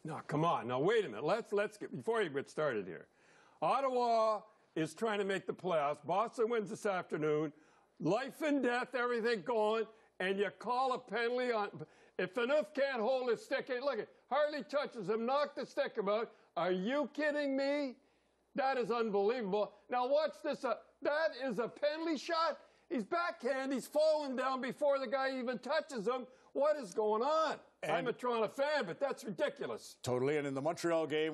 No, come on. Now, wait a minute. Let's get, before you get started here. Ottawa is trying to make the playoffs. Boston wins this afternoon. Life and death, everything going, and you call a penalty on. If Phaneuf can't hold his stick, look at hardly touches him, knocked the stick about. Are you kidding me? That is unbelievable. Now watch this. That is a penalty shot. He's backhand. He's falling down before the guy even touches him. What is going on? And I'm a Toronto fan, but that's ridiculous. Totally. And in the Montreal game,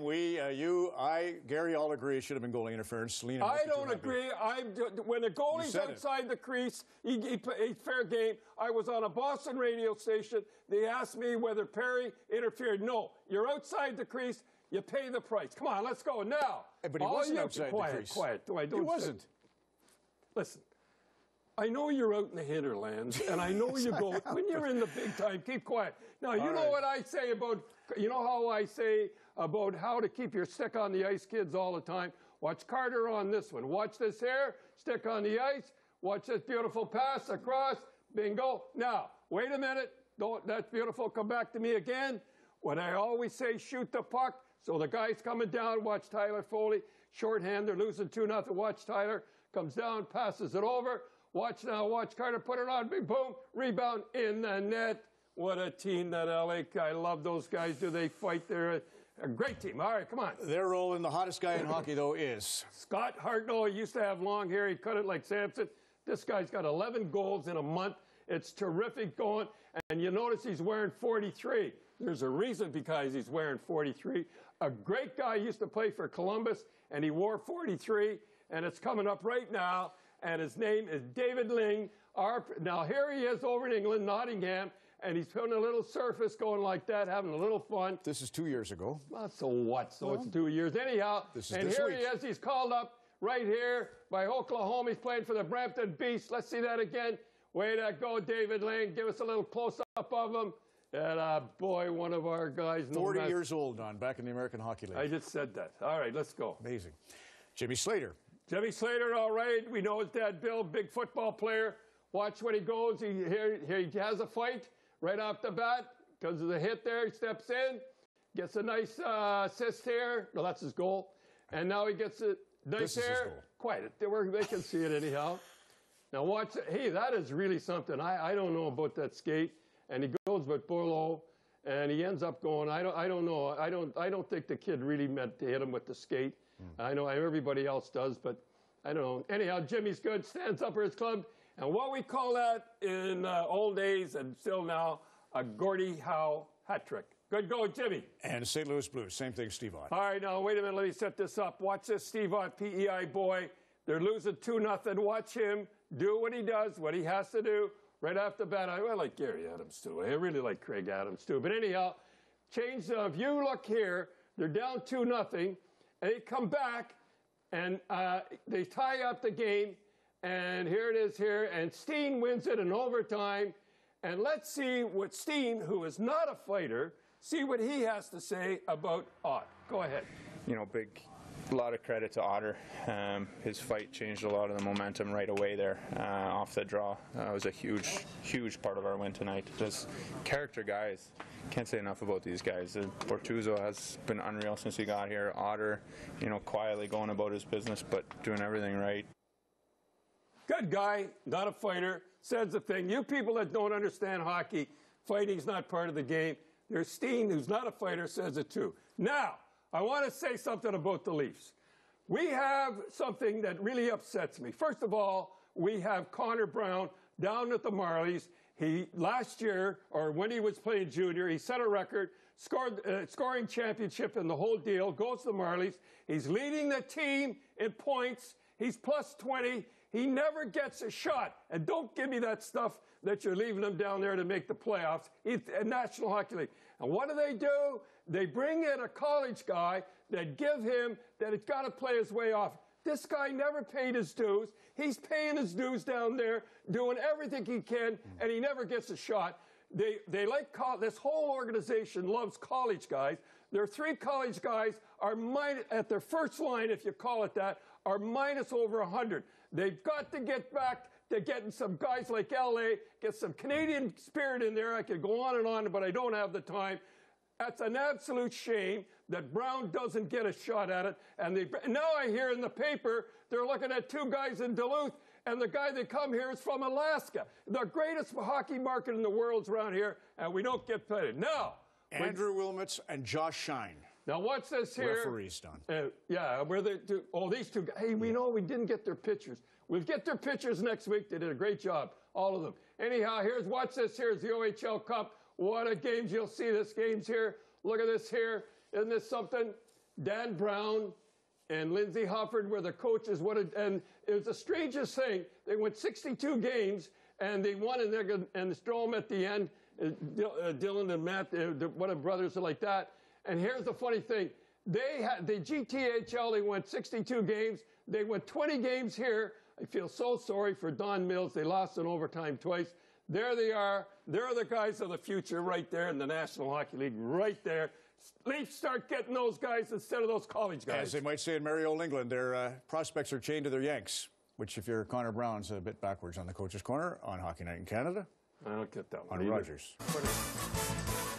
Gary all agree it should have been goalie interference. I don't agree. When the goalie's outside the crease, he fair game. I was on a Boston radio station. They asked me whether Perry interfered. No, you're outside the crease. You pay the price. Come on, let's go now. But he wasn't outside the crease. Quiet. He wasn't. Listen. I know you're out in the hinterlands, and I know you go, when you're in the big time, keep quiet. Now, you know what I say about, you know how I say about how to keep your stick on the ice, kids, all the time? Watch Carter on this one. Watch this here, stick on the ice. Watch this beautiful pass across, bingo. Now, wait a minute. That's beautiful. Come back to me again. When I always say shoot the puck, so the guy's coming down, watch Tyler Foley. Shorthand, they're losing 2-0. Watch Tyler, comes down, passes it over. Watch now, watch Carter put it on, big boom, rebound in the net. What a team that LA, I love those guys. Do they fight? They're a great team. All right, come on. Their role in the hottest guy in hockey, though, is? Scott Hartnell. He used to have long hair. He cut it like Samson. This guy's got 11 goals in a month. It's terrific going. And you notice he's wearing 43. There's a reason because he's wearing 43. A great guy used to play for Columbus, and he wore 43. And it's coming up right now. And his name is David Ling. Now, here he is over in England, Nottingham, and he's putting a little surface going like that, having a little fun. This is 2 years ago. Well, so what? So it's 2 years. Anyhow, and here he is. He's called up right here by Oklahoma. He's playing for the Brampton Beasts. Let's see that again. Way to go, David Ling. Give us a little close-up of him. And, boy, one of our guys. 40 years old, Don, back in the American Hockey League. I just said that. All right, let's go. Amazing. Jimmy Slater. Jimmy Slater, all right. We know his dad, Bill, big football player. Watch when he goes. He has a fight right off the bat. Because of the hit there, he steps in, gets a nice assist here. No, that's his goal. And now he gets a nice here. Quiet. They can see it anyhow. Now watch it. Hey, that is really something. I don't know about that skate. And he goes with Burlow, and he ends up going. I don't know. I don't think the kid really meant to hit him with the skate. I know everybody else does, but I don't know. Anyhow, Jimmy's good, stands up for his club. And what we call that in old days and still now, a Gordie Howe hat trick. Good go, Jimmy. And St. Louis Blues, same thing, Steve Ott. All right, now, wait a minute. Let me set this up. Watch this, Steve Ott, PEI boy. They're losing 2-0. Watch him do what he does, what he has to do. Right off the bat, I like Gary Adams, too. I really like Craig Adams, too. But anyhow, change the view. Look here. They're down 2-0. And they come back, and they tie up the game, and here it is here, and Steen wins it in overtime. And let's see what Steen, who is not a fighter, see what he has to say about Ott. Go ahead. You know, a lot of credit to Otter. His fight changed a lot of the momentum right away there off the draw. It was a huge, huge part of our win tonight. Just character guys. Can't say enough about these guys. Bortuzzo has been unreal since he got here. Otter, you know, quietly going about his business, but doing everything right. Good guy, not a fighter, says the thing. You people that don't understand hockey, fighting's not part of the game. There's Steen, who's not a fighter, says it too. Now, I want to say something about the Leafs. We have something that really upsets me. First of all, we have Connor Brown down at the Marlies. Last year, or when he was playing junior, he set a record, scoring championship in the whole deal, goes to the Marlies. He's leading the team in points. He's plus 20. He never gets a shot. And don't give me that stuff that you're leaving him down there to make the playoffs. He's a National Hockey League. And what do? They bring in a college guy that give him that it's got to play his way off. This guy never paid his dues. He's paying his dues down there, doing everything he can, and he never gets a shot. They like this whole organization loves college guys. Their 3 college guys are at their first line, if you call it that, are minus over 100. They've got to get back to getting some guys like LA, get some Canadian spirit in there. I could go on, but I don't have the time. That's an absolute shame that Brown doesn't get a shot at it. And now I hear in the paper they're looking at two guys in Duluth, and the guy that come here is from Alaska. The greatest hockey market in the world's around here, and we don't get paid. Now, Andrew Wilmotz and Josh Shine. now what's this here? Referees done. Yeah, where they do, oh, these two guys. Hey, we know we didn't get their pictures. We'll get their pictures next week. They did a great job, all of them. Anyhow, watch this. Here's the OHL Cup. What a games you'll see. This game's here. Look at this here. Isn't this something? Dan Brown and Lindsey Hofford were the coaches. And it was the strangest thing. They went 62 games, and they won, and Strom at the end, Dylan and Matt, one of the brothers are like that. And here's the funny thing. The GTHL, they went 62 games. They went 20 games here. I feel so sorry for Don Mills. They lost in overtime twice. There they are. They're the guys of the future right there in the National Hockey League, right there. Leafs start getting those guys instead of those college guys. As they might say in merry old England, their prospects are chained to their Yanks, which if you're Connor Brown's a bit backwards on the coach's corner on Hockey Night in Canada. I don't get that one. On Rogers.